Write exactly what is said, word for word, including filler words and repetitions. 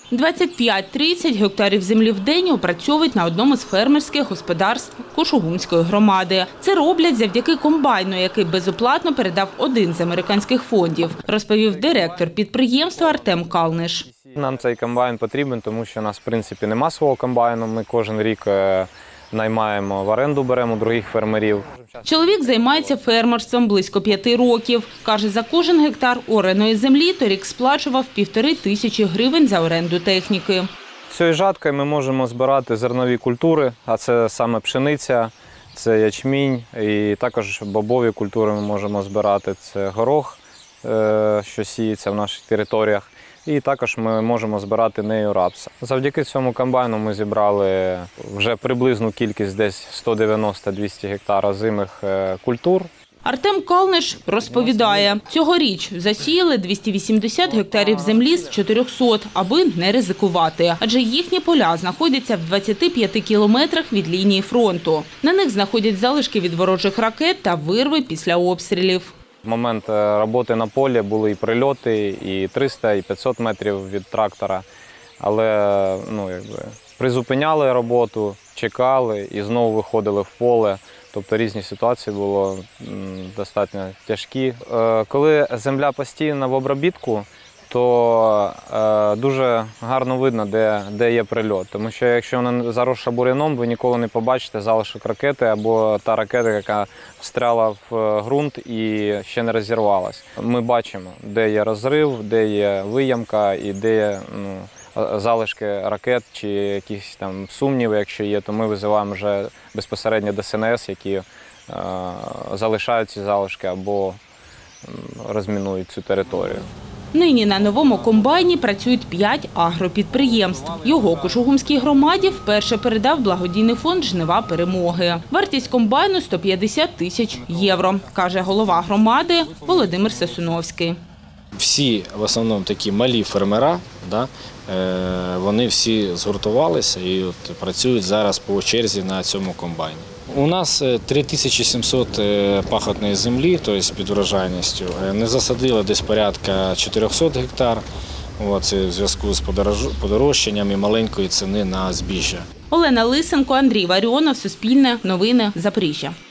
двадцять п'ять - тридцять гектарів землі в день опрацьовують на одному з фермерських господарств Кушугумської громади. Це роблять завдяки комбайну, який безоплатно передав один з американських фондів, розповів директор підприємства Артем Калниш. Нам цей комбайн потрібен, тому що у нас, в принципі, нема свого комбайну. Ми кожен рік наймаємо в оренду, беремо других фермерів. Чоловік займається фермерством близько п'яти років. Каже, за кожен гектар ореної землі торік сплачував півтори тисячі гривень за оренду техніки. Цією жаткою ми можемо збирати зернові культури, а це саме пшениця, це ячмінь і також бобові культури ми можемо збирати. Це горох, що сіється в наших територіях. І також ми можемо збирати нею рапса. Завдяки цьому комбайну ми зібрали вже приблизну кількість, десь сто дев'яносто - двісті гектар озимих культур. Артем Калниш розповідає, цьогоріч засіяли двісті вісімдесят гектарів землі з чотирьохсот, аби не ризикувати. Адже їхні поля знаходяться в двадцяти п'яти кілометрах від лінії фронту. На них знаходять залишки від ворожих ракет та вирви після обстрілів. В момент роботи на полі були і прильоти, і триста, і п'ятсот метрів від трактора. Але ну, якби, призупиняли роботу, чекали і знову виходили в поле. Тобто різні ситуації були достатньо тяжкі. Коли земля постійна в обробітку, то е, дуже гарно видно, де, де є прильот. Тому що якщо вона заросша бур'яном, ви ніколи не побачите залишок ракети або та ракета, яка встряла в ґрунт і ще не розірвалась. Ми бачимо, де є розрив, де є виямка і де є ну, залишки ракет чи якісь там сумніви, якщо є, то ми визиваємо вже безпосередньо Де Ес Ен Ес, які е, залишають ці залишки або розмінують цю територію. Нині на новому комбайні працюють п'ять агропідприємств. Його Кушугумській громаді вперше передав благодійний фонд «Жнива перемоги». Вартість комбайну – сто п'ятдесят тисяч євро, каже голова громади Володимир Сосуновський. Всі в основному такі малі фермера, да, вони всі згуртувалися і от працюють зараз по черзі на цьому комбайні. У нас три тисячі сімсот пахотної землі, тобто під врожайністю. Не засадили десь порядка чотирьохсот гектар. Це в зв'язку з подорожчанням і маленької ціни на збіжжя. Олена Лисенко, Андрій Варіонов, Суспільне, Новини, Запоріжжя.